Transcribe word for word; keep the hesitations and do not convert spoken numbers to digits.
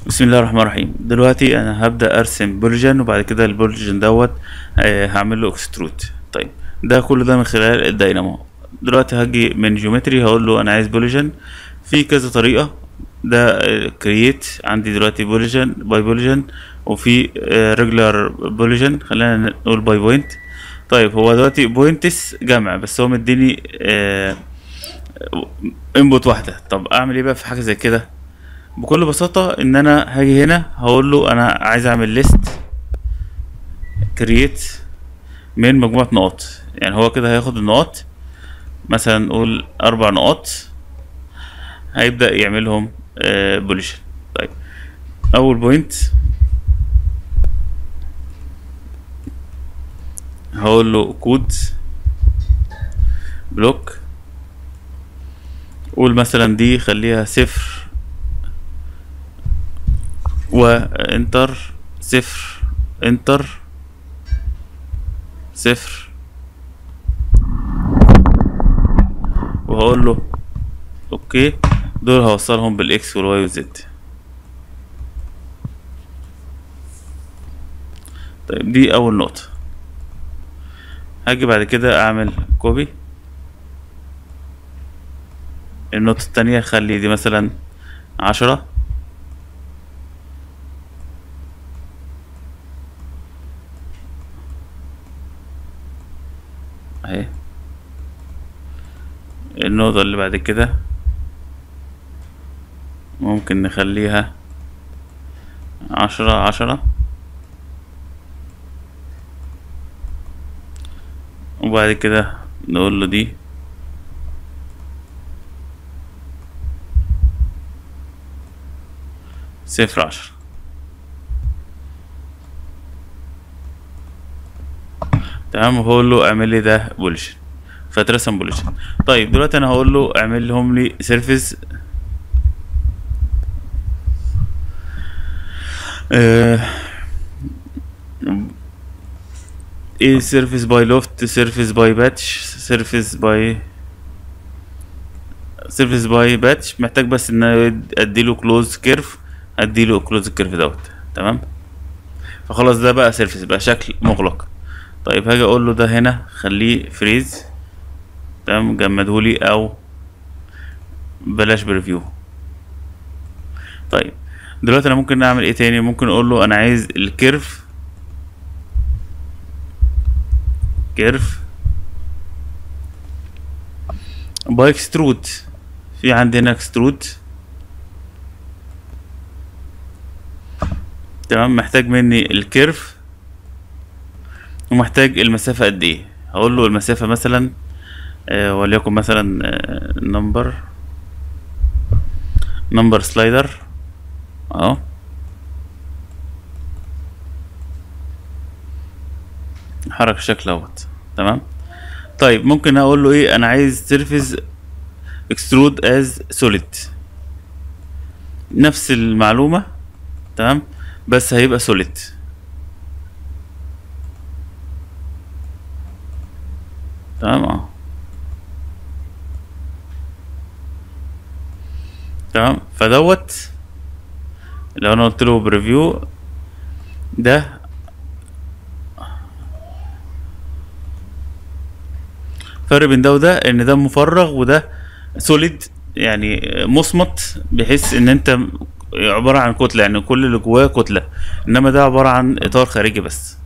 بسم الله الرحمن الرحيم. دلوقتي انا هبدأ ارسم بوليجن، وبعد كده البوليجن دوت آه، هعمل له اكسترود. طيب، ده كله ده من خلال الداينامو. دلوقتي هاجي من جيومتري هقول له انا عايز بوليجن في كذا طريقة. ده كرييت عندي دلوقتي بوليجن باي بوليجن، وفي ريجولار بوليجن. خلينا نقول باي بوينت. طيب، هو دلوقتي بوينتس جمع، بس هو مديني انبوت واحدة. طب اعمل ايه بقى في حاجة زي كده؟ بكل بساطة ان انا هاجي هنا هقول له انا عايز اعمل ليست كرييت من مجموعة نقط. يعني هو كده هياخد النقط، مثلا نقول اربع نقط، هيبدأ يعملهم بوليشن. طيب، اول بوينت هقول له كود بلوك، قول مثلا دي خليها صفر وانتر، صفر انتر صفر، وهقول له اوكي. دول هوصلهم بالاكس والواي والزد. طيب، دي اول نقطة. هاجي بعد كده اعمل كوبي النقطة التانية، خلي دي مثلا عشرة، اهي. النقطة اللي بعد كده ممكن نخليها عشرة عشرة، وبعد كده نقول له دي صفر عشرة. تمام، وهقول له اعمل لي ده بوليشن، فاترسم بوليشن. طيب، دلوقتي انا هقول له اعمل لهم لي سيرفيس آه ايه، سيرفيس باي لوفت، سيرفيس باي باتش، سيرفيس باي سيرفيس باي باتش. محتاج بس ان انا اديله كلوز كيرف، اديله كلوز كيرف دوت. تمام، فخلاص ده بقى سيرفيس، بقى شكل مغلق. طيب، هاجي اقول له ده هنا خليه فريز. تمام، جمدهولي او بلاش بريفيو. طيب، دلوقتي انا ممكن اعمل ايه تاني؟ ممكن اقول له انا عايز الكيرف كيرف باي اكسترود. في عندنا اكسترود. تمام، محتاج مني الكيرف ومحتاج المسافة قد ايه. هقول له المسافة مثلا آه وليكن مثلا آه نمبر نمبر سلايدر اهو. حرك الشكل اهوت. تمام. طيب، ممكن اقول له ايه؟ انا عايز سيرفيس اكسترود از سوليد. نفس المعلومة. تمام، بس هيبقى سوليد. تمام اه تمام، فدوت لو انا قلت له بريفيو، ده فرق بين ده وده ان ده مفرغ وده سوليد، يعني مصمت، بحيث ان انت عبارة عن كتلة، يعني كل اللي جواه كتلة، انما ده عبارة عن اطار خارجي بس.